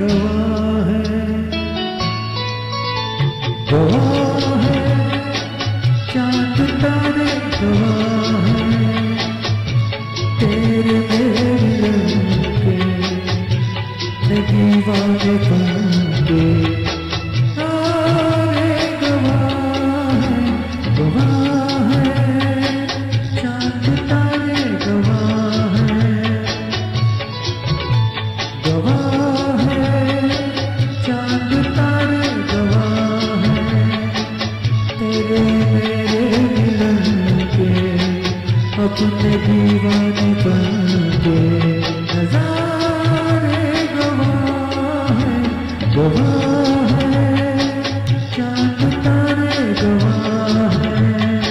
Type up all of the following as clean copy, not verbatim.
गवाह है, गवाह है, चांद तारे गवाह है, तेरे मेरे के मैं दीवाने बन के अपने दीवाने बन के नजारे गवाह है, गवाह है, चांद तारे गवाह है।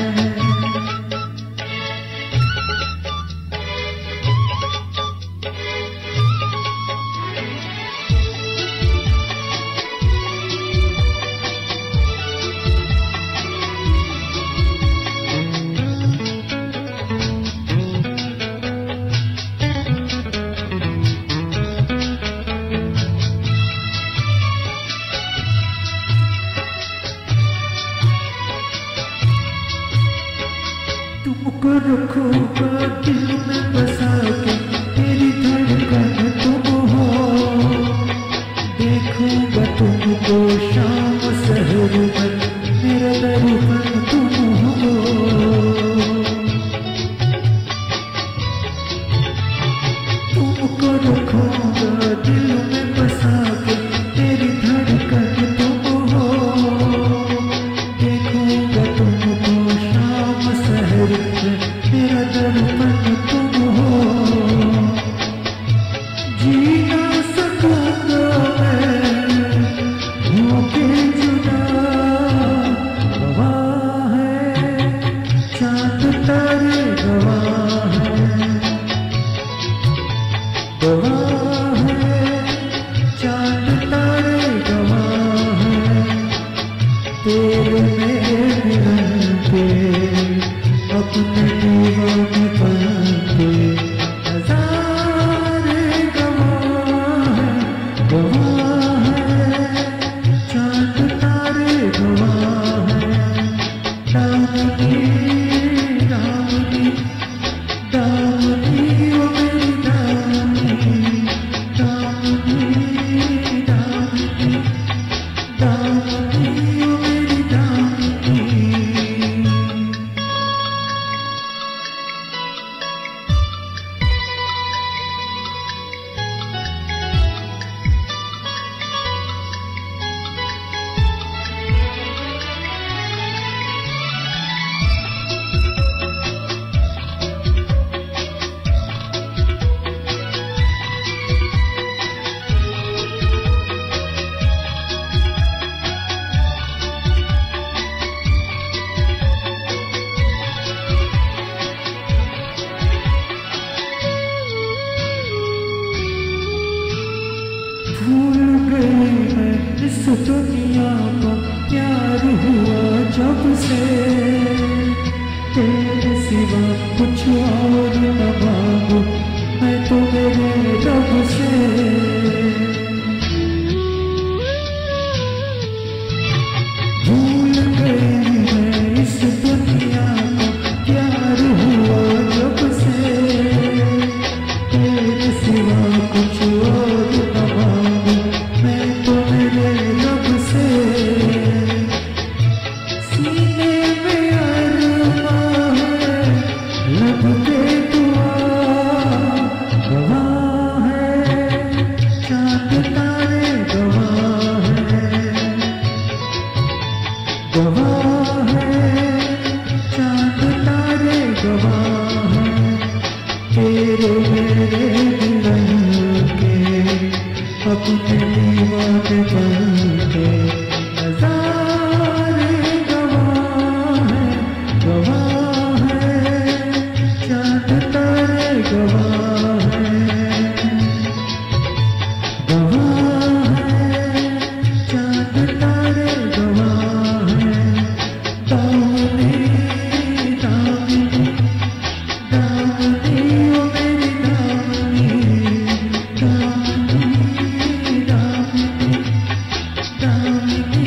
तुमको रखूंगा दिल में बसा के, तेरी धड़कन तुम हो, देखूंगा तुमको शाम सहर में, मेरा दर्पण तुम हो। तुमको रखूंगा दिल में बसा के, तेरी धड़कन तुम हो, देखूंगा तुमको शाम सहर में, मेरा दर्पण तुम हो। जी ना सकूंगा मैं होके जुदा, गवाह है, चांद तारे गवाह है, गवाह है, चांद तारे गवाह है, तेरे मेरे मिलन के अपने दीवाने बन के नजारे गवाह है, गवाह है, चांद तारे गवाह है। दामनी दामनी दामनी ओ मेरी दामनी, दामनी दामनी दामनी ओ मेरी दामनी। भूल गई मैं इस दुनिया को, प्यार हुआ जब से, तेरे सिवा कुछ और न मांगू मैं तो मेरे रब से। भूल गई मैं इस दुनिया को, प्यार हुआ जब से, तेरे सिवा कुछ और न मांगू मैं तो मेरे रब से। सीने में अरमां है, लब पे मिले